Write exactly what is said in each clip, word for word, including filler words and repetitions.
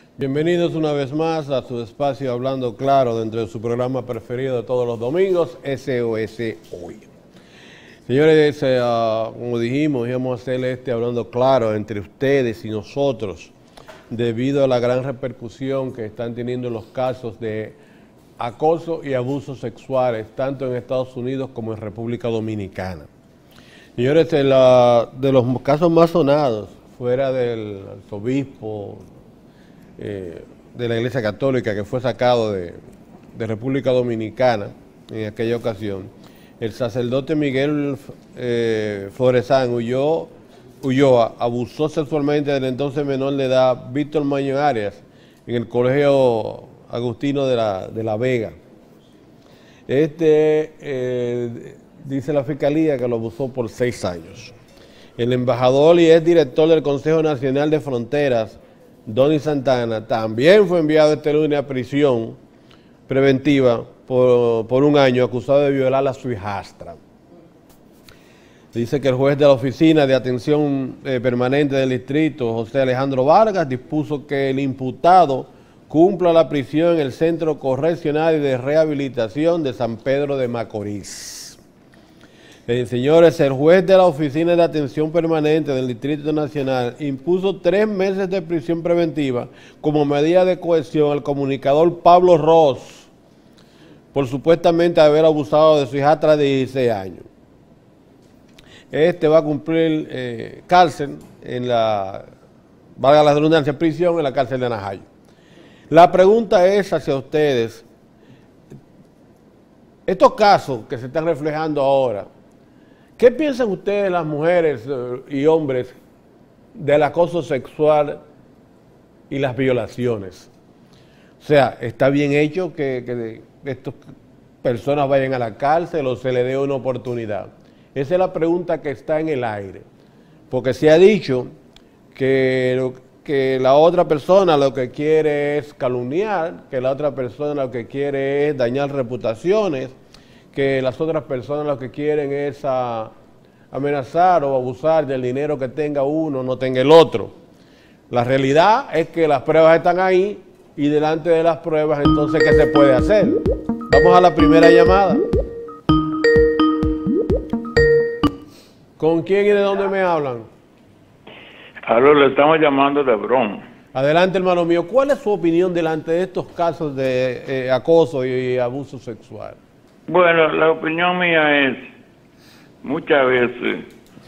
Bienvenidos una vez más a su espacio Hablando Claro dentro de su programa preferido de todos los domingos, S O S Hoy. Señores, eh, uh, como dijimos, íbamos a hacer este Hablando Claro entre ustedes y nosotros debido a la gran repercusión que están teniendo los casos de acoso y abusos sexuales tanto en Estados Unidos como en República Dominicana. Señores, de, la, de los casos más sonados, fuera del arzobispo eh, de la Iglesia Católica que fue sacado de, de República Dominicana en aquella ocasión, el sacerdote Miguel eh, Floresán huyó, Ulloa abusó sexualmente del entonces menor de edad Víctor Maño Arias en el Colegio Agustino de la, de la Vega. Este, eh, dice la Fiscalía que lo abusó por seis años. El embajador y ex director del Consejo Nacional de Fronteras, Donny Santana, también fue enviado este lunes a prisión preventiva por, por un año, acusado de violar a su hijastra. Dice que el juez de la Oficina de Atención eh, Permanente del Distrito, José Alejandro Vargas, dispuso que el imputado cumpla la prisión en el Centro Correccional y de Rehabilitación de San Pedro de Macorís. Eh, señores, el juez de la Oficina de Atención Permanente del Distrito Nacional impuso tres meses de prisión preventiva como medida de cohesión al comunicador Pablo Ross por supuestamente haber abusado de su hijastra de dieciséis años. Este va a cumplir eh, cárcel en la, valga la redundancia, prisión en la cárcel de Najayo. La pregunta es hacia ustedes, estos casos que se están reflejando ahora, ¿qué piensan ustedes las mujeres y hombres del acoso sexual y las violaciones? O sea, ¿está bien hecho que, que estas personas vayan a la cárcel o se les dé una oportunidad? Esa es la pregunta que está en el aire, porque se ha dicho que, que la otra persona lo que quiere es calumniar, que la otra persona lo que quiere es dañar reputaciones, que las otras personas lo que quieren es a, amenazar o abusar del dinero que tenga uno, no tenga el otro. La realidad es que las pruebas están ahí y delante de las pruebas, entonces, ¿qué se puede hacer? Vamos a la primera llamada. ¿Con quién y de dónde me hablan? Aló, le estamos llamando de Bron. Adelante, hermano mío. ¿Cuál es su opinión delante de estos casos de eh, acoso y abuso sexual? Bueno, la opinión mía es, muchas veces,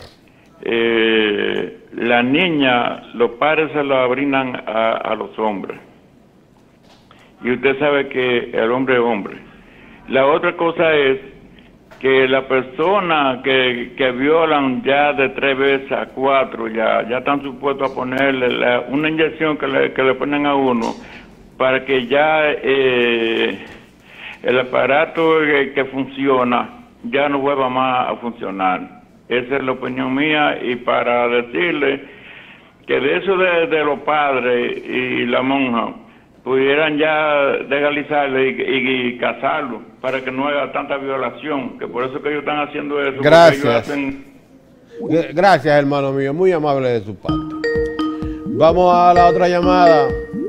eh, la niña, los padres se la brindan a, a los hombres. Y usted sabe que el hombre es hombre. La otra cosa es que la persona que, que violan ya de tres veces a cuatro, ya, ya están supuestos a ponerle la, una inyección que le, que le ponen a uno para que ya eh, el aparato que, que funciona ya no vuelva más a funcionar. Esa es la opinión mía, y para decirle que de eso de, de los padres y la monja pudieran ya legalizarlo y, y, y casarlo para que no haya tanta violación, que por eso que ellos están haciendo eso. Gracias. Ellos hacen... Gracias, hermano mío, muy amable de su parte. Vamos a la otra llamada.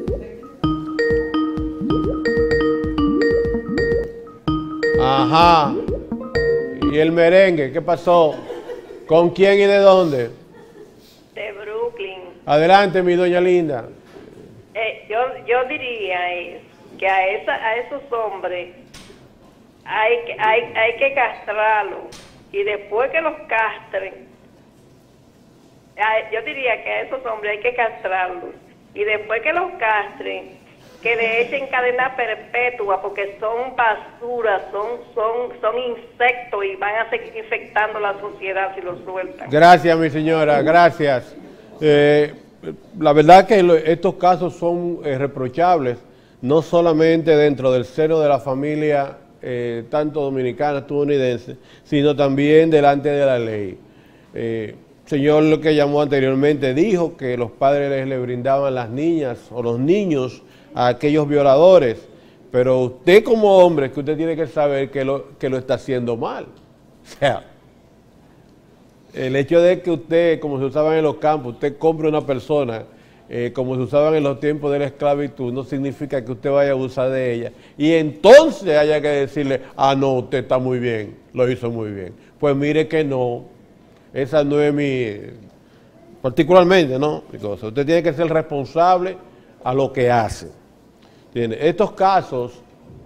Ajá. ¿Y el merengue? ¿Qué pasó? ¿Con quién y de dónde? De Brooklyn. Adelante, mi doña linda. Eh, yo, yo diría es que a, esa, a esos hombres hay que, hay, hay que castrarlos, y después que los castren, a, yo diría que a esos hombres hay que castrarlos, y después que los castren, que le echen cadena perpetua, porque son basura, son, son, son insectos y van a seguir infectando la sociedad si los sueltan. Gracias, mi señora, gracias. Eh, La verdad que estos casos son eh, reprochables, no solamente dentro del seno de la familia, eh, tanto dominicana, estadounidense, sino también delante de la ley. Eh, señor lo que llamó anteriormente dijo que los padres les, le brindaban las niñas o los niños a aquellos violadores, pero usted como hombre, que usted tiene que saber que lo, que lo está haciendo mal. O sea, el hecho de que usted, como se usaba en los campos, usted compre una persona eh, como se usaban en los tiempos de la esclavitud, no significa que usted vaya a abusar de ella. Y entonces haya que decirle, ah, no, usted está muy bien, lo hizo muy bien. Pues mire que no, esa no es mi, particularmente, ¿no? Because usted tiene que ser responsable a lo que hace. ¿Tiene? Estos casos,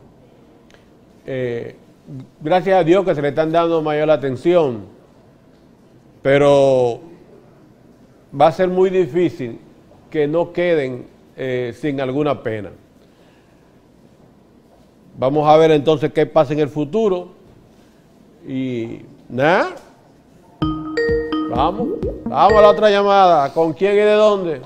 eh, gracias a Dios que se le están dando mayor atención, pero va a ser muy difícil que no queden eh, sin alguna pena. Vamos a ver entonces qué pasa en el futuro. Y nada, vamos, vamos a la otra llamada. ¿Con quién y de dónde?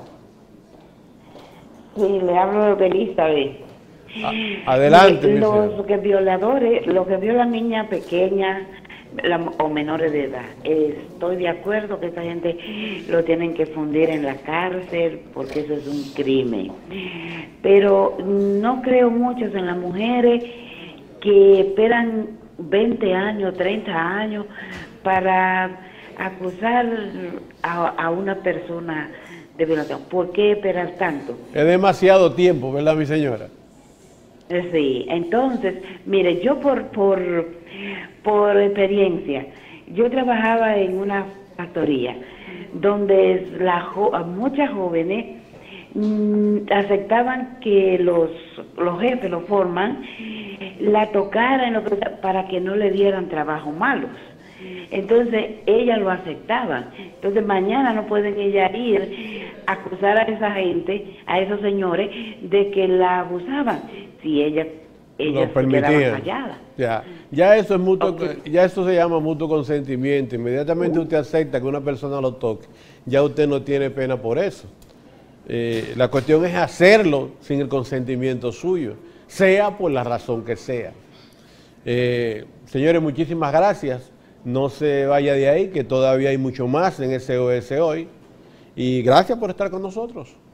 Sí, le hablo de Elizabeth. A, adelante, mi Los señor. que violadores, los que violan niñas pequeñas la, o menores de edad, estoy de acuerdo que esa gente lo tienen que fundir en la cárcel porque eso es un crimen. Pero no creo mucho en las mujeres que esperan veinte años, treinta años para acusar a, a una persona de violación. ¿Por qué esperar tanto? Es demasiado tiempo, ¿verdad, mi señora? Sí, entonces, mire, yo por, por, por experiencia, yo trabajaba en una factoría donde la jo muchas jóvenes mmm, aceptaban que los, los jefes, los forman, la tocaran lo que, para que no le dieran trabajos malos. Entonces, ellas lo aceptaban. Entonces, mañana no pueden ellas ir a acusar a esa gente, a esos señores, de que la abusaban, si ellas, ellas lo permitían. Calladas. Ya, ya eso es mutuo, Okay. ya eso se llama mutuo consentimiento. Inmediatamente usted acepta que una persona lo toque, ya usted no tiene pena por eso. Eh, la cuestión es hacerlo sin el consentimiento suyo, sea por la razón que sea. Eh, señores, muchísimas gracias. No se vaya de ahí, que todavía hay mucho más en S O S hoy. Y gracias por estar con nosotros.